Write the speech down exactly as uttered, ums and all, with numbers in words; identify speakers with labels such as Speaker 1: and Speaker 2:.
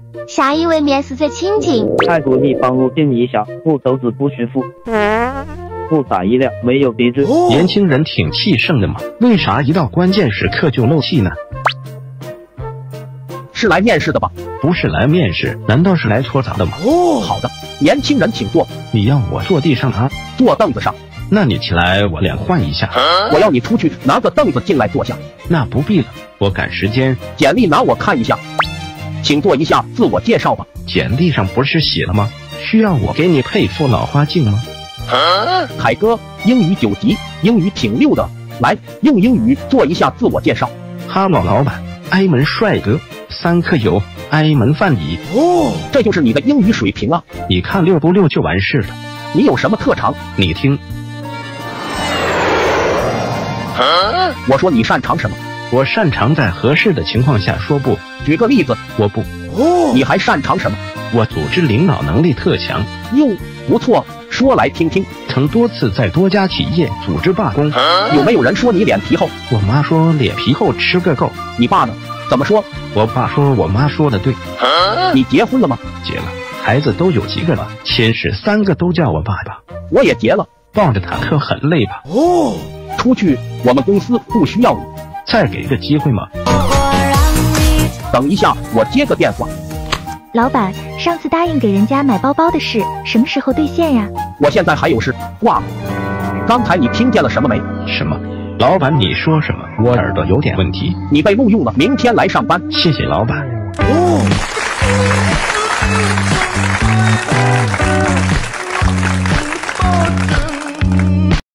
Speaker 1: 下一位面试者请进。
Speaker 2: 太古一方路径一小，不走子不寻父。不打一料，没有别致。
Speaker 3: 年轻人挺气盛的嘛，为啥一到关键时刻就漏气呢？
Speaker 4: 是来面试的吧？
Speaker 3: 不是来面试，难道是来搓澡的吗？
Speaker 4: 哦，好的，年轻人请坐。
Speaker 3: 你要我坐地上啊？
Speaker 4: 坐凳子上。
Speaker 3: 那你起来，我俩换一下。
Speaker 4: 我要你出去拿个凳子进来坐下。
Speaker 3: 那不必了，我赶时间。
Speaker 4: 简历拿我看一下，请做一下自我介绍吧。
Speaker 3: 简历上不是写了吗？需要我给你配副老花镜吗？
Speaker 4: 凯哥，英语九级，英语挺溜的，来用英语做一下自我介绍。
Speaker 3: 哈喽，老板，挨门帅哥，三颗油，挨门饭椅。
Speaker 4: 哦，这就是你的英语水平啊！
Speaker 3: 你看溜不溜就完事了。
Speaker 4: 你有什么特长？你听。我说你擅长什么？
Speaker 3: 我擅长在合适的情况下说不。
Speaker 4: 举个例子。
Speaker 3: 我不。
Speaker 4: 哦，你还擅长什么？
Speaker 3: 我组织领导能力特强。
Speaker 4: 哟，不错，说来听听。
Speaker 3: 曾多次在多家企业组织罢工。
Speaker 4: 有没有人说你脸皮厚？
Speaker 3: 我妈说脸皮厚吃个够。
Speaker 4: 你爸呢？怎么说？
Speaker 3: 我爸说我妈说的对。
Speaker 4: 你结婚了吗？
Speaker 3: 结了，孩子都有几个了？亲事三个都叫我爸爸。
Speaker 4: 我也结了。
Speaker 3: 抱着坦克很累吧？
Speaker 4: 哦，出去，我们公司不需要你。
Speaker 3: 再给个机会吗？
Speaker 4: 等一下，我接个电话。
Speaker 1: 老板，上次答应给人家买包包的事，什么时候兑现呀？
Speaker 4: 我现在还有事，挂了。刚才你听见了什么没？
Speaker 3: 什么？老板你说什么？我耳朵有点问题。
Speaker 4: 你被录用了，明天来上班。
Speaker 3: 谢谢老板。
Speaker 4: 哦。
Speaker 5: Oh,